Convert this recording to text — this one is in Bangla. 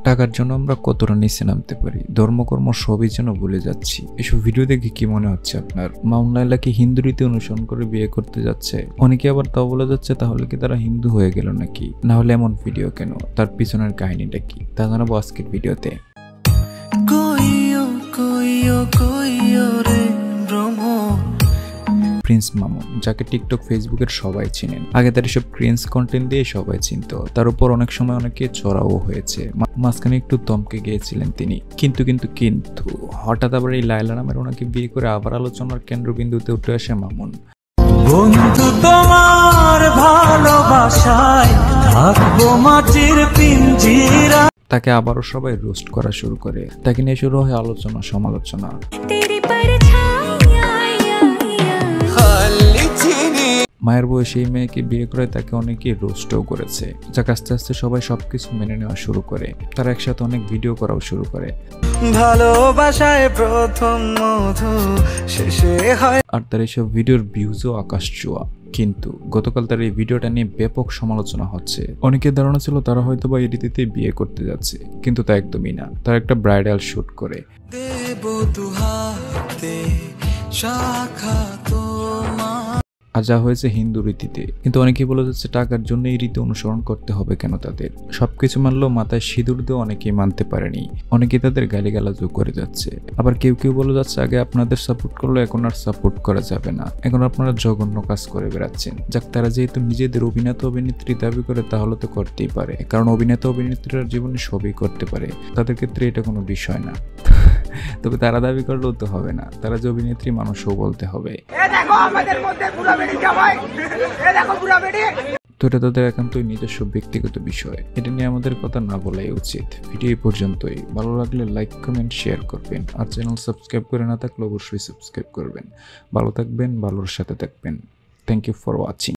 টাকার জন্য আমরা কতটা নিচে নামতে পারি, ধর্মকর্ম সবই যেন ভুলে যাচ্ছি। এসব ভিডিও দেখে কি মনে হচ্ছে আপনার? মামুন লাইলা কি হিন্দু রীতি অনুসরণ করে বিয়ে করতে যাচ্ছে? অনেকে আবার তাও বলে যাচ্ছে তাহলে কি তারা হিন্দু হয়ে গেল নাকি? না হলে এমন ভিডিও কেন? তার পিছনের কাহিনীটা কি তা জানাবো আজকের ভিডিওতে। প্রিন্স মামুন, যাকে টিকটক ফেসবুকের সবাই চিনেন, আগে তার এসব ক্রিঞ্জ কন্টেন্ট দিয়ে সবাই চিনত। তার উপর অনেক সময় অনেকে চড়াও হয়েছে, মাঝখানে একটু দমকে গিয়েছিলেন তিনি। কিন্তু হঠাৎ আবার এই লাইলা নামের ওনাকে বিয়ে করে আবার আলোচনার কেন্দ্রবিন্দুতে উঠে আসে মামুন। বন্ধু তোমার ভালোবাসায় থাকবো মাটির পিঞ্জিরা। তাকে আবারও সবাই রোস্ট করা শুরু করে, তাকে নিয়ে শুরু হয় আলোচনা সমালোচনা। মায়ের বয়সে এই মেয়েকে বিয়ে করে তাকে অনেকেই রোস্টও করেছে, যাকে আস্তে আস্তে সবাই সবকিছু মেনে নেওয়া শুরু করে। তারা একসাথে অনেক ভিডিও করাও শুরু করে। ভালোবাসায় প্রথম মধু শেষে হয়। আর তার এইসব ভিডিওর ভিউজও আকাশ ছোঁয়া। কিন্তু গতকাল তার এই ভিডিওটা নিয়ে ব্যাপক সমালোচনা হচ্ছে। অনেকের ধারণা ছিল তারা হয়তো বা এই রীতিতে বিয়ে করতে যাচ্ছে, কিন্তু তা একদমই না। তারা একটা ব্রাইডাল শুট করে। আর যা হয়েছে হিন্দু রীতিতে। কিন্তু অনেকেই বলে যাচ্ছে টাকার জন্য এই রীতি অনুসরণ করতে হবে কেন তাদের? সবকিছু মানলেও মাথায় সিঁদুর দিয়ে অনেকেই মানতে পারেনি, অনেকেই তাদের গালিগালাজও করে যাচ্ছে। আবার কেউ বলে যাচ্ছে আগে আপনাদের সাপোর্ট করলো, এখন আর সাপোর্ট করা যাবে না, এখন আপনারা জঘন্য কাজ করে বেড়াচ্ছেন। যাক, তারা যেহেতু নিজেদের অভিনেতা অভিনেত্রী দাবি করে তাহলে তো করতেই পারে, কারণ অভিনেতা অভিনেত্রীরা জীবনে সবই করতে পারে, তাদের ক্ষেত্রে এটা কোনো বিষয় না। তবে তারা দাবি করলেও তো হবে না, তারা যে অভিনেত্রী মানুষও বলতে হবে। তো এটা তাদের একান্তই নিজস্ব ব্যক্তিগত বিষয়, এটা নিয়ে আমাদের কথা না বলাই উচিত। ভিডিও এই পর্যন্তই। ভালো লাগলে লাইক কমেন্ট শেয়ার করবেন, আর চ্যানেল সাবস্ক্রাইব করে না থাকলে অবশ্যই সাবস্ক্রাইব করবেন। ভালো থাকবেন, ভালোর সাথে থাকবেন। Thank you for watching.